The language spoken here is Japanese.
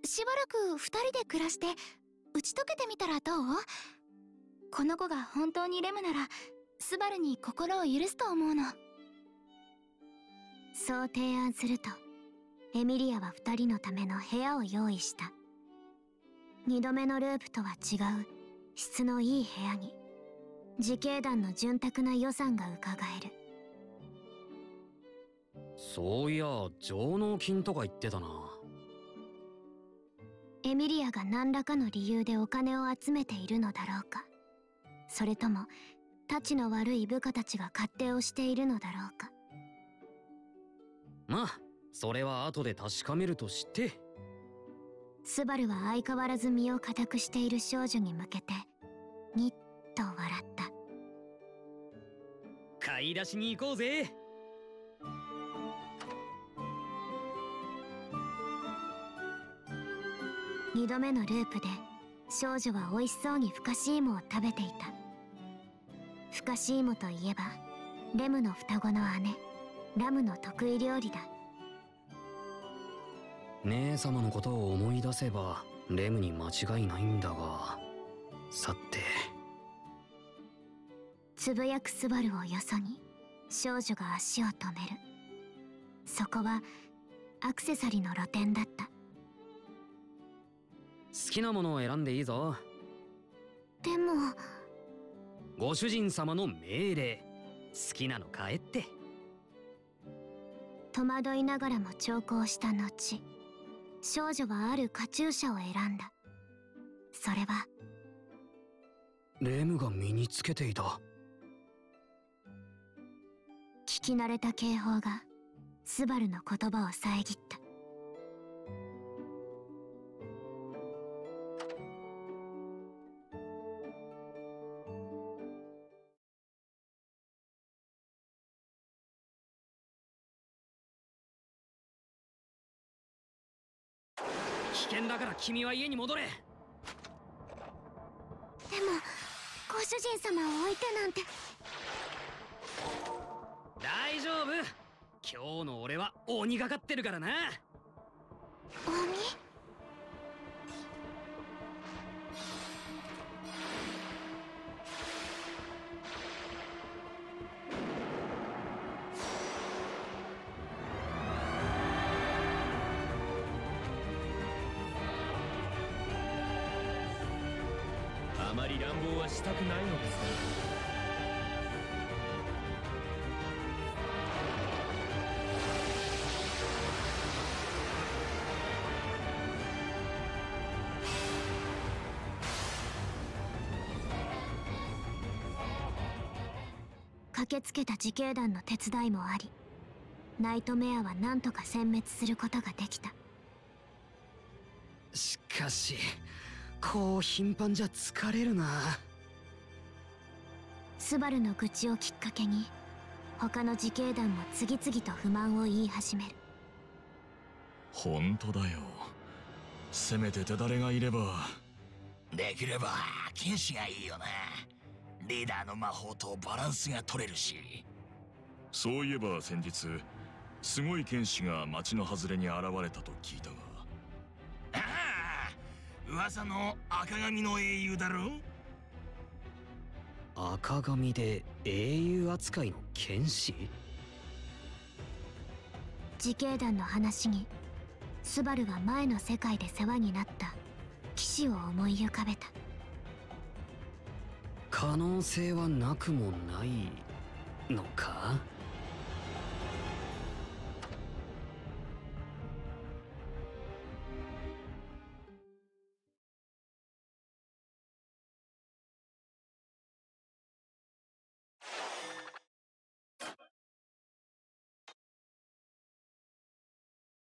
しばらく二人で暮らして打ち解けてみたらどう？この子が本当にレムならスバルに心を許すと思うの。 そう提案するとエミリアは二人のための部屋を用意した。二度目のループとは違う質のいい部屋に自警団の潤沢な予算がうかがえる。 そういや上納金とか言ってたな。 エミリアが何らかの理由でお金を集めているのだろうか、それともたちの悪い部下たちが勝手をしているのだろうか。 まあそれは後で確かめるとして。 スバルは相変わらず身を固くしている少女に向けてにっと笑った。 買い出しに行こうぜ。 二度目のループで少女は美味しそうにふかし芋を食べていた。ふかし芋といえばレムの双子の姉ラムの得意料理だ。 姉様のことを思い出せばレムに間違いないんだが、さて。 つぶやくスバルをよそに少女が足を止める。そこはアクセサリーの露店だった。 好きなものを選んでいいぞ。 でもご主人様の命令、好きなの買えって。 戸惑いながらも長考した後、少女はあるカチューシャを選んだ。それはレムが身につけていた。 聞き慣れた警報がスバルの言葉を遮った。 危険だから君は家に戻れ。 でもご主人様を置いてなんて。 大丈夫、今日の俺は鬼がかってるからな。 鬼？ あまり乱暴はしたくないのですが。 駆けつけた自警団の手伝いもあり、ナイトメアは何とか殲滅することができた。 しかしこう頻繁じゃ疲れるな。 スバルの愚痴をきっかけに他の自警団も次々と不満を言い始める。 本当だよ、せめて手だれがいれば。 できれば剣士がいいよな。リーダーの魔法とバランスが取れるし。 そういえば先日すごい剣士が町の外れに現れたと聞いたが。 ああ、噂の赤髪の英雄だろ。 赤髪で英雄扱いの剣士？ 自警団の話にスバルは前の世界で世話になった騎士を思い浮かべた。 可能性はなくもないのか？